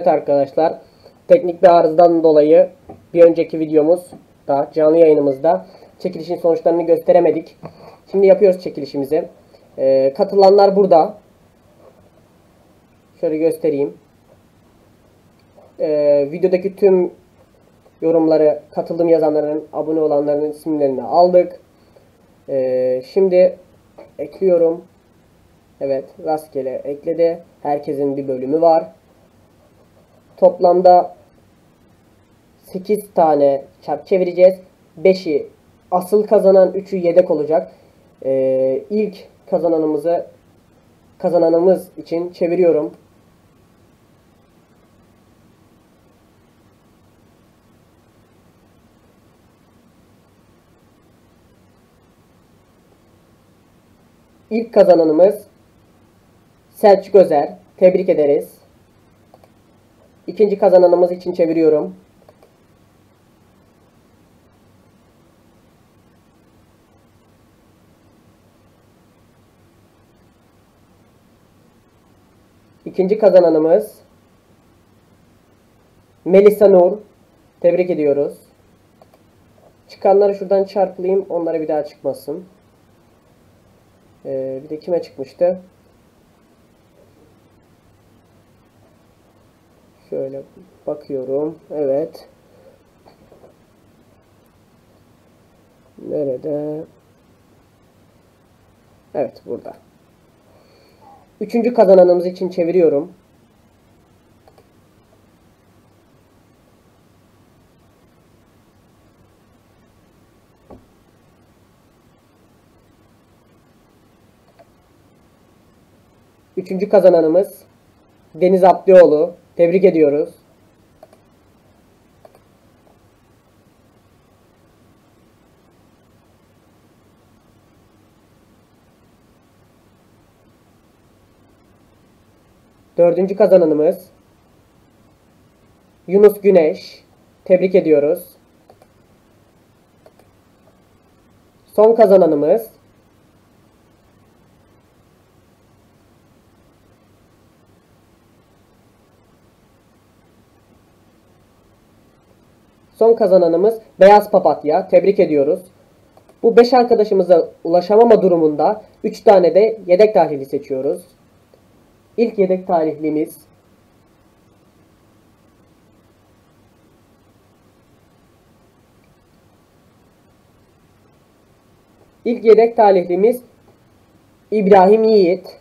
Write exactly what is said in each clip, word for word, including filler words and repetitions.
Evet arkadaşlar, teknik bir arızadan dolayı bir önceki videomuzda, canlı yayınımızda çekilişin sonuçlarını gösteremedik. Şimdi yapıyoruz çekilişimizi. Ee, katılanlar burada. Şöyle göstereyim. Ee, videodaki tüm yorumları, katıldım yazanların, abone olanların isimlerini aldık. Ee, şimdi ekliyorum. Evet, rastgele ekledi. Herkesin bir bölümü var. Toplamda sekiz tane çark çevireceğiz. beşi asıl kazanan, üçü yedek olacak. Ee, ilk kazananımızı kazananımız için çeviriyorum. İlk kazananımız Selçuk Özer. Tebrik ederiz. İkinci kazananımız için çeviriyorum. İkinci kazananımız Melisa Nur. Tebrik ediyoruz. Çıkanları şuradan çarpılayım. Onlara bir daha çıkmasın. Ee, bir de kime çıkmıştı? Şöyle bakıyorum. Evet. Nerede? Evet, burada. Üçüncü kazananımız için çeviriyorum. Üçüncü kazananımız Deniz Abdioğlu. Tebrik ediyoruz. Dördüncü kazananımız Yunus Güneş. Tebrik ediyoruz. Son kazananımız Son kazananımız Beyaz Papatya. Tebrik ediyoruz. Bu beş arkadaşımıza ulaşamama durumunda üç tane de yedek talihli seçiyoruz. İlk yedek talihlimiz İlk yedek talihlimiz İbrahim Yiğit.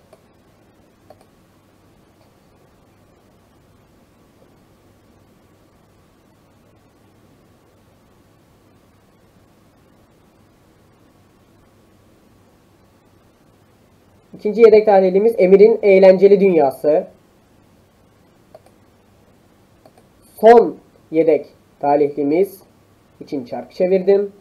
İkinci yedek talihlimiz Emir'in Eğlenceli Dünyası. Son yedek talihlimiz için çark çevirdim.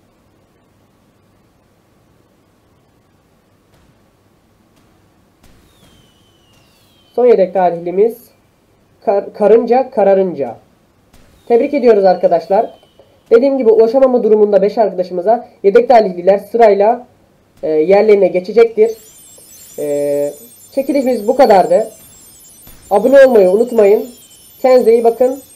Son yedek talihlimiz Kar Karınca Kararınca. Tebrik ediyoruz arkadaşlar. Dediğim gibi ulaşamama durumunda beş arkadaşımıza yedek talihliler sırayla e, yerlerine geçecektir. E, çekilişimiz bu kadardı. Abone olmayı unutmayın. Kendinize iyi bakın.